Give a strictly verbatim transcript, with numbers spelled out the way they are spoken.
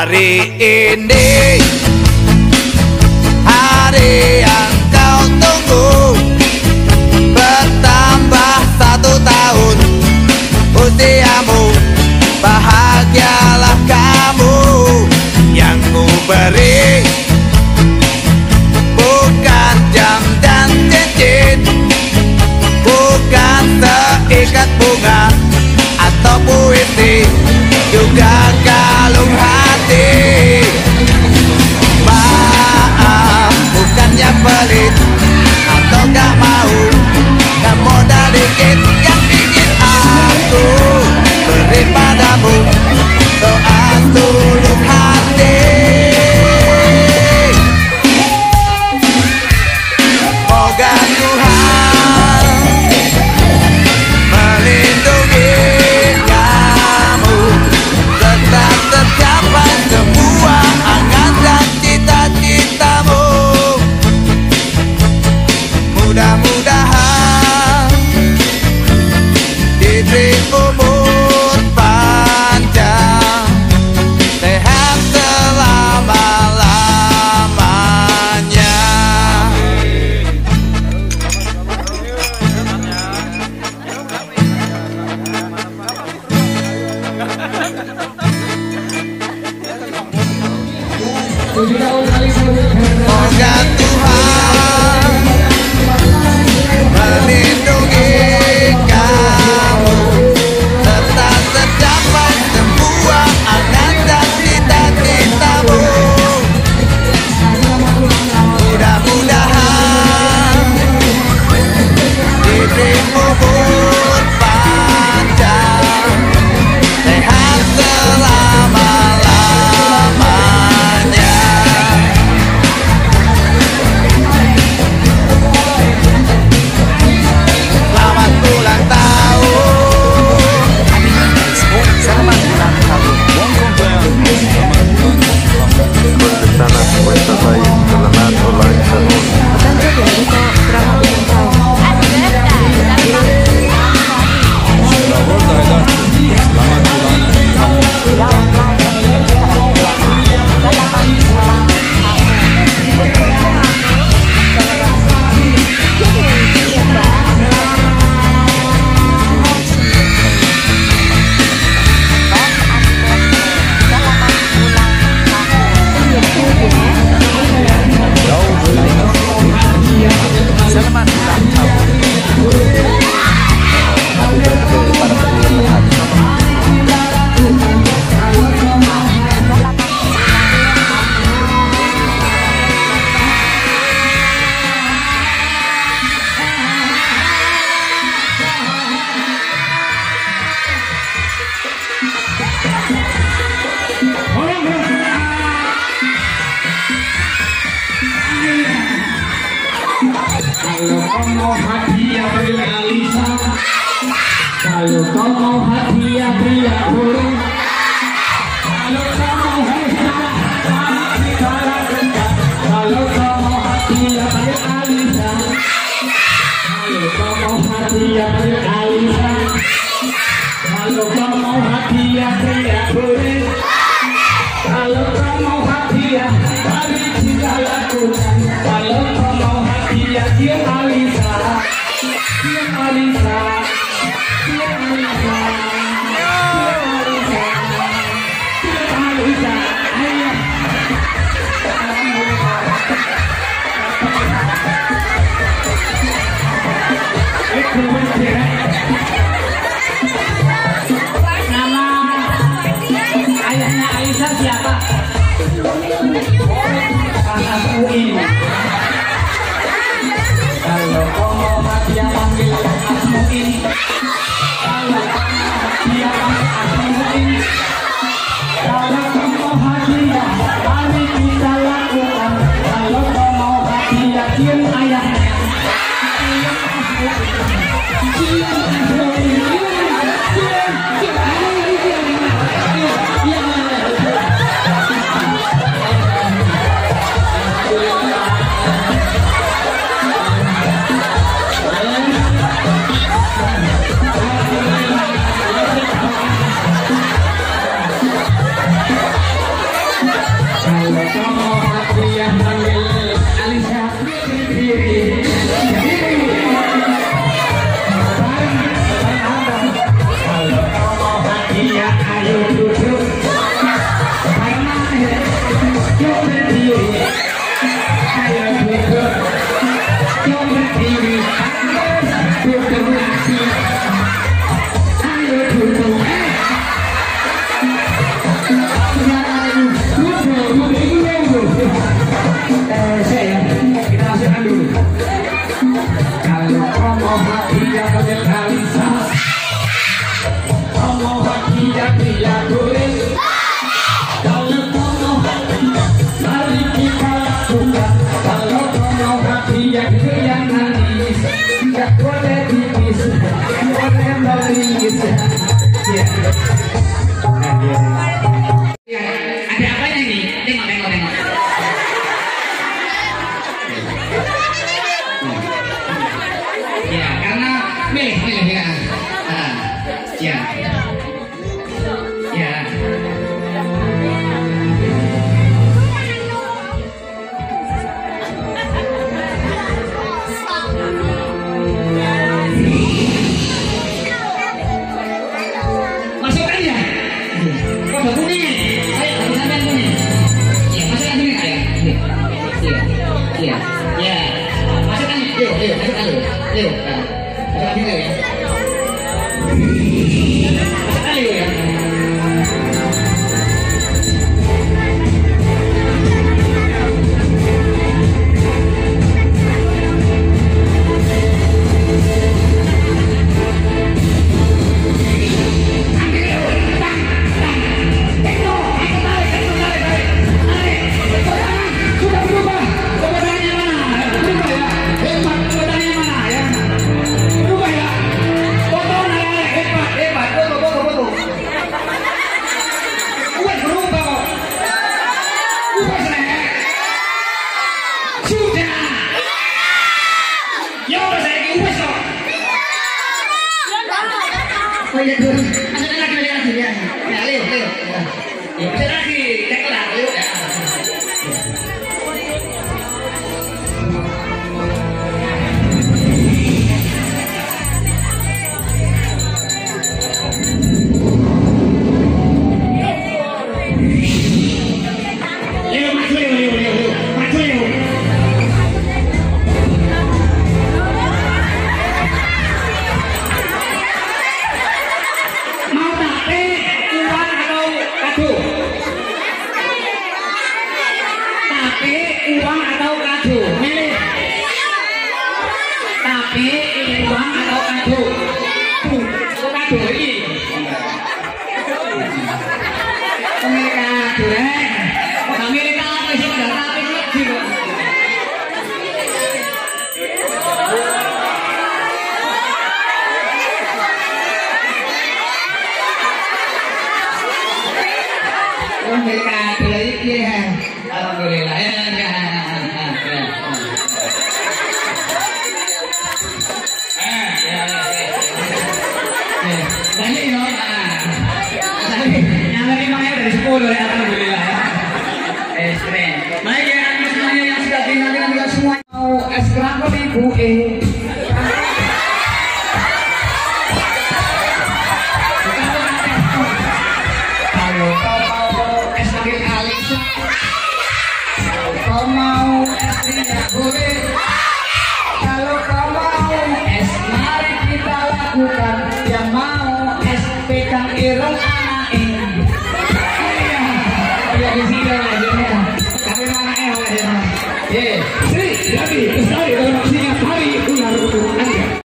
Hari ini hari yang kau tunggu, bertambah satu tahun usiamu. Bahagialah kamu, yang ku beri bukan jam dan cincin, bukan seikat bunga atau puisi, juga kalung hati. Maaf, bukannya pelit atau gak mau, gak modal dikit yang ingin aku beri padamu, doa tulus hati. Moga Tuhan melindungi kamu, tetap tercapai semua angan dan cita-citamu. Mudah-mudahan diberi umur panjang, sehat selama-lamanya. Moga Tuhan melindungi kamu, tetap tercapai semua angan dan cita-citamu. Mudah-mudahan diberi umur panjang, sehat selama-lamanya. Selamat ulang tahun. Selamat ulang tahun. Bersama puesta baik, selamat ulang tahun. Tanto Bendito, selamat ulang tahun. Selamat ulang tahun. Happy birthday para pendengar. Kalau kau mau hadiah beri Alisa, kalau kau mau hadiah beri aku, kalau kau mau hadiah kalau kau mau hadiah beri Alisa, kalau kau mau hadiah beri Alisa, kalau kau mau hadiah beri aku, kalau kau mau hadiah beri cinta lakukan, kalau kau mau hadiah dia Alisa, dia Alisa, dia Alisa, dia Alisa, dia Alisa, ayo. Nama ayahnya Alisa siapa? Anak U I. Kalau bahagia ayo duduk karena yuk berdiri ayo duduk yuk berdiri duduk lagi ayo duduk eh eh saya kita masukkan dulu kalau kamu hati yang berkalisa kamu hati yang tidak boleh kalau kamu hati mari kita lakukan kalau kamu hati yang tidak nangis tidak boleh tipis boleh melingis ya ada apa ini tengok tengok tengok ya karena milih milih ya ah, ya ya masukkan ya kode kuning ayo sampai kuning ya masukkan kuning ayo iya iya ya masukkan yuk yuk masukkan yuk masukkan dulu ya masukkan yuk ya oh iya dulu masukkan lagi lagi ya ya Leo Leo ya masuk lagi cek lah Leo ya Leo maju Leo Leo Leo Leo maju Leo mau tapi uang atau kado tapi uang atau kado milih tapi uang atau kado tuh kado ini pemilik kado eh pemilik kado sih udah tapi lagi mereka beli ya alhamdulillah ya ya banyak no tapi yang lagi makanya dari sepuluh ya alhamdulillah ya eh keren baik ya semuanya yang sudah dinantikan juga semua mau es kram ibu eh kau mau es tidak boleh kalau kau mau es mari kita lakukan yang mau es pegang ireng anak ini iya di sini lah jadinya tapi mana eh lah jadinya ye Sri jadi